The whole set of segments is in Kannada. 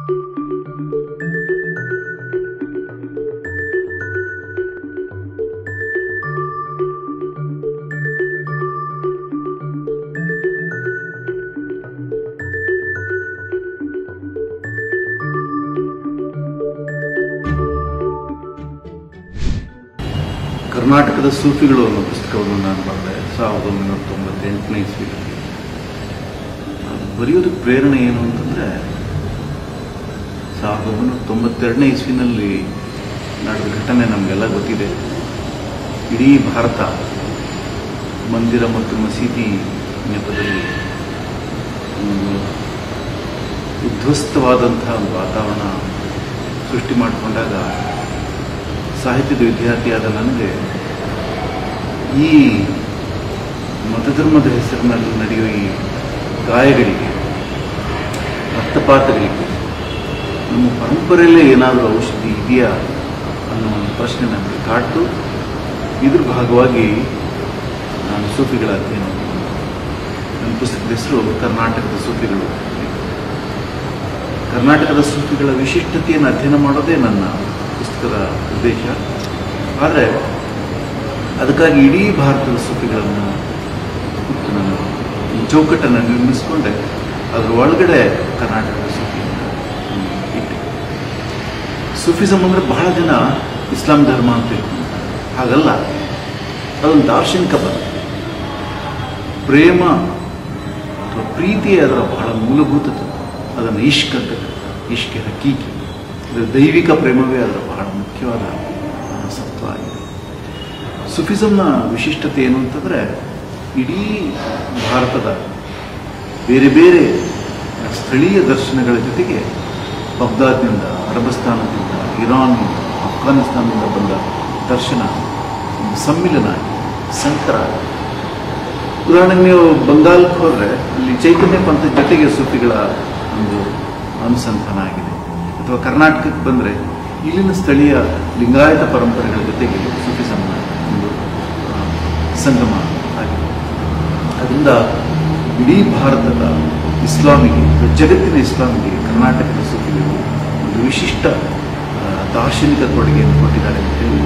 ಕರ್ನಾಟಕದ ಸೂಫಿಗಳು ಅನ್ನೋ ಪುಸ್ತಕವನ್ನು ನಾನು ಬರೆದೆ 1998ನೇ ಇಸ್ವಿಯಲ್ಲಿ. ಬರೆಯೋದಕ್ಕೆ ಪ್ರೇರಣೆ ಏನು ಅಂತಂದರೆ 1992ನೇ ಇಸ್ವಿನಲ್ಲಿ ನಡೆದ ಘಟನೆ ನಮಗೆಲ್ಲ ಗೊತ್ತಿದೆ. ಇಡೀ ಭಾರತ ಮಂದಿರ ಮತ್ತು ಮಸೀದಿ ನೆಪದಲ್ಲಿ ಉದ್ಧ್ವಸ್ತವಾದಂತಹ ಒಂದು ವಾತಾವರಣ ಸೃಷ್ಟಿ ಮಾಡಿಕೊಂಡಾಗ ಸಾಹಿತ್ಯದ ವಿದ್ಯಾರ್ಥಿಯಾದ ನನಗೆ ಈ ಮತಧರ್ಮದ ಹೆಸರಿನಲ್ಲಿ ನಡೆಯುವ ಈ ಗಾಯಗಳಿಗೆ, ರಕ್ತಪಾತಗಳಿಗೆ ನಮ್ಮ ಪರಂಪರೆಯಲ್ಲೇ ಏನಾದರೂ ಔಷಧಿ ಇದೆಯಾ ಅನ್ನೋ ಒಂದು ಪ್ರಶ್ನೆ ನನಗೆ ಕಾಡ್ತು. ಇದ್ರ ಭಾಗವಾಗಿ ನಾನು ಸೂಫಿಗಳ ಅಧ್ಯಯನ. ನನ್ನ ಪುಸ್ತಕದ ಹೆಸರು ಕರ್ನಾಟಕದ ಸೂಫಿಗಳು. ಕರ್ನಾಟಕದ ಸೂಫಿಗಳ ವಿಶಿಷ್ಟತೆಯನ್ನು ಅಧ್ಯಯನ ಮಾಡೋದೇ ನನ್ನ ಪುಸ್ತಕದ ಉದ್ದೇಶ. ಆದರೆ ಅದಕ್ಕಾಗಿ ಇಡೀ ಭಾರತದ ಸೂಫಿಗಳನ್ನು ನಾನು ಈ ಚೌಕಟ್ಟನ್ನು ನಿರ್ಮಿಸಿಕೊಂಡೆ. ಅದರ ಒಳಗಡೆ ಕರ್ನಾಟಕದ ಸೂಫಿಯನ್ನು ಇಟ್ಟೆ. ಸೂಫಿಸಮ್ ಅಂದರೆ ಬಹಳ ಜನ ಇಸ್ಲಾಂ ಧರ್ಮ ಅಂತ ಹೇಳ್ತಾರೆ. ಹಾಗಲ್ಲ, ಅದೊಂದು ದಾರ್ಶನಿಕ ಪದ. ಪ್ರೇಮ ಅಥವಾ ಪ್ರೀತಿಯೇ ಅದರ ಬಹಳ ಮೂಲಭೂತ ತತ್ವ. ಅದನ್ನು ಇಷ್ಕ್ ಅಂತ ಕರೀತಾರೆ. ಇಷ್ಕ್ ಹಕೀಕಿ, ದೈವಿಕ ಪ್ರೇಮವೇ ಅದರ ಬಹಳ ಮುಖ್ಯವಾದ ಸತ್ವ ಆಗಿದೆ. ಸುಫಿಸಮ್ನ ವಿಶಿಷ್ಟತೆ ಏನು ಅಂತಂದರೆ, ಇಡೀ ಭಾರತದ ಬೇರೆ ಬೇರೆ ಸ್ಥಳೀಯ ದರ್ಶನಗಳ ಜೊತೆಗೆ ಬಗ್ದಾದ್ನಿಂದ, ಅರಬಸ್ತಾನದಿಂದ, ಇರಾನ್ನಿಂದ, ಅಫ್ಘಾನಿಸ್ತಾನದಿಂದ ಬಂದ ದರ್ಶನ ಒಂದು ಸಮ್ಮಿಲನ ಆಗಿದೆ, ಸಂಕರ. ಉದಾಹರಣೆಗೆ ನೀವು ಬಂಗಾಲಕ್ಕೆ ಹೋದರೆ ಅಲ್ಲಿ ಚೈತನ್ಯ ಪಂಥದ ಜೊತೆಗೆ ಸೂಫಿಗಳ ಒಂದು ಅನುಸಂಧಾನ ಆಗಿದೆ. ಅಥವಾ ಕರ್ನಾಟಕಕ್ಕೆ ಬಂದರೆ ಇಲ್ಲಿನ ಸ್ಥಳೀಯ ಲಿಂಗಾಯತ ಪರಂಪರೆಗಳ ಜೊತೆಗೆ ಸೂಫಿಸಮ್ನ ಒಂದು ಸಂಗಮ ಆಗಿದೆ. ಅದರಿಂದ ಇಡೀ ಭಾರತದ ಇಸ್ಲಾಮಿಗೆ, ಜಗತ್ತಿನ ಇಸ್ಲಾಮಿಗೆ ಕರ್ನಾಟಕದ ಸೂಫಿಗಳು ಒಂದು ವಿಶಿಷ್ಟ ದಾರ್ಶನಿಕ ಕೊಡುಗೆಯನ್ನು ಕೊಟ್ಟಿದ್ದಾರೆ ಅಂತ ಹೇಳಿ.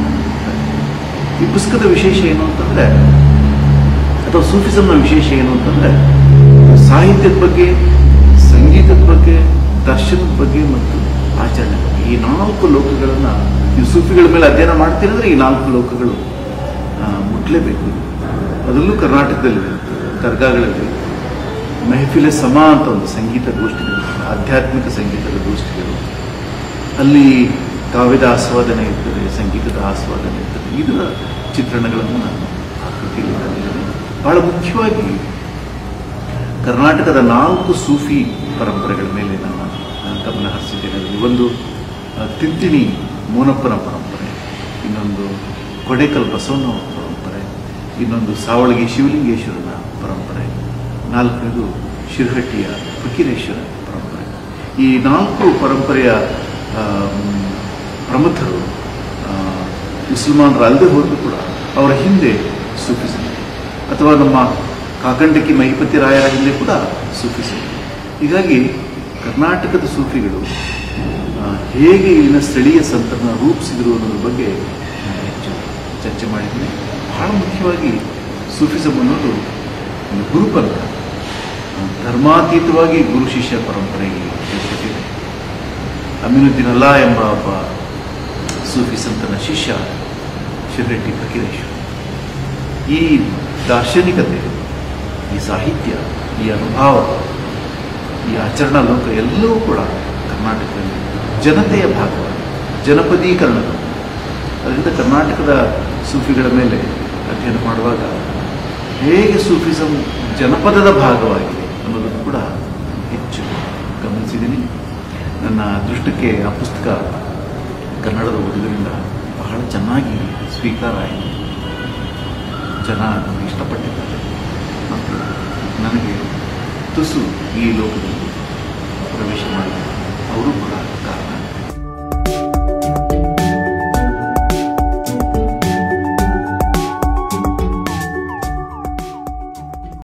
ಈ ಪುಸ್ತಕದ ವಿಶೇಷ ಏನು ಅಂತಂದರೆ, ಅಥವಾ ಸೂಫಿಸಮ್ನ ವಿಶೇಷ ಏನು ಅಂತಂದರೆ, ಸಾಹಿತ್ಯದ ಬಗ್ಗೆ, ಸಂಗೀತದ ಬಗ್ಗೆ, ದರ್ಶನದ ಬಗ್ಗೆ ಮತ್ತು ಆಚರಣೆ ಬಗ್ಗೆ, ಈ 4 ಲೋಕಗಳನ್ನು ನೀವು ಸೂಫಿಗಳ ಮೇಲೆ ಅಧ್ಯಯನ ಮಾಡ್ತೀರಂದ್ರೆ ಈ 4 ಲೋಕಗಳು ಮುಟ್ಲೇಬೇಕು. ಅದರಲ್ಲೂ ಕರ್ನಾಟಕದಲ್ಲಿ ದರ್ಗಾಗಳಲ್ಲಿ ಮೆಹಫಿಲೆ ಸಮ ಅಂತ ಒಂದು ಸಂಗೀತ ಗೋಷ್ಠಿಗಳು, ಆಧ್ಯಾತ್ಮಿಕ ಸಂಗೀತದ ಗೋಷ್ಠಿಗಳು, ಅಲ್ಲಿ ಕಾವ್ಯದ ಆಸ್ವಾದನೆ ಇರ್ತದೆ, ಸಂಗೀತದ ಆಸ್ವಾದನೆ ಇರ್ತದೆ. ಇದರ ಚಿತ್ರಣಗಳನ್ನು ನಾನು ಆ ಕೃತಿಯಲ್ಲಿ ತಂದಿದ್ದೇನೆ. ಬಹಳ ಮುಖ್ಯವಾಗಿ ಕರ್ನಾಟಕದ 4 ಸೂಫಿ ಪರಂಪರೆಗಳ ಮೇಲೆ ನಾನು ಗಮನ ಹರಿಸಿದ್ದೇನೆ. ಒಂದು ತಿಂತಿಣಿ ಮೋನಪ್ಪನ ಪರಂಪರೆ, ಇನ್ನೊಂದು ಕೊಡೇಕಲ್ ಬಸವಣ್ಣನ ಪರಂಪರೆ, ಇನ್ನೊಂದು ಸಾವಳಗಿ ಶಿವಲಿಂಗೇಶ್ವರನ ಪರಂಪರೆ, 4ನೇದು ಶಿರಹಟ್ಟಿಯ ಫಕೀರೇಶ್ವರ ಪರಂಪರೆ. ಈ 4 ಪರಂಪರೆಯ ಪ್ರಮುಖರು ಮುಸಲ್ಮಾನರು ಅಲ್ಲದೆ ಹೋದರೂ ಕೂಡ ಅವರ ಹಿಂದೆ ಸೂಫಿಸಮ್, ಅಥವಾ ನಮ್ಮ ಕಾಕಂಡಕಿ ಮಹಿಪತಿ ರಾಯರ ಹಿಂದೆ ಕೂಡ ಸೂಫಿಸಮ್. ಹೀಗಾಗಿ ಕರ್ನಾಟಕದ ಸೂಫಿಗಳು ಹೇಗೆ ಇಲ್ಲಿನ ಸ್ಥಳೀಯ ಸಂತರನ್ನ ರೂಪಿಸಿದರು ಅನ್ನೋದ್ರ ಬಗ್ಗೆ ನಾನು ಹೆಚ್ಚು ಚರ್ಚೆ ಮಾಡಿದ್ದೀನಿ. ಬಹಳ ಮುಖ್ಯವಾಗಿ ಸೂಫಿಸಮ್ ಅನ್ನೋದು ಒಂದು ಗುರುಪಂಥ, ಧರ್ಮಾತೀತವಾಗಿ ಗುರು ಶಿಷ್ಯ ಪರಂಪರೆಗೆ ಜೊತೆಗೆ ಅಮೀನುದ್ದೀನ್ ಅಲ್ಲಾ ಎಂಬ ಒಬ್ಬ ಸೂಫಿ ಸಂತನ ಶಿಷ್ಯ ಶಿರಹಟ್ಟಿ ಫಕೀರೇಶ್ವರ. ಈ ದಾರ್ಶನಿಕತೆ, ಈ ಸಾಹಿತ್ಯ, ಈ ಅನುಭವ, ಈ ಆಚರಣಾ ಲೋಕ ಎಲ್ಲವೂ ಕೂಡ ಕರ್ನಾಟಕದಲ್ಲಿ ಜನತೆಯ ಭಾಗವಾಗಿ, ಜನಪದೀಕರಣದ. ಅದರಿಂದ ಕರ್ನಾಟಕದ ಸೂಫಿಗಳ ಮೇಲೆ ಅಧ್ಯಯನ ಮಾಡುವಾಗ ಹೇಗೆ ಸೂಫಿಸಮ್ ಜನಪದದ ಭಾಗವಾಗಿದೆ ಅನ್ನೋದನ್ನು ಕೂಡ ಹೆಚ್ಚು ಗಮನಿಸಿದ್ದೀನಿ. ನನ್ನ ಅದೃಷ್ಟಕ್ಕೆ ಆ ಪುಸ್ತಕ ಕನ್ನಡದ ಓದುಗರಿಂದ ಬಹಳ ಚೆನ್ನಾಗಿ ಸ್ವೀಕಾರ ಆಯಿತು. ಜನ ಇಷ್ಟಪಟ್ಟಿದ್ದಾರೆ ಮತ್ತು ನನಗೆ ತುಸು ಈ ಲೋಕದಲ್ಲಿ ಪ್ರವೇಶ ಮಾಡಿದ ಅವರು ಕೂಡ ಕಾರಣ.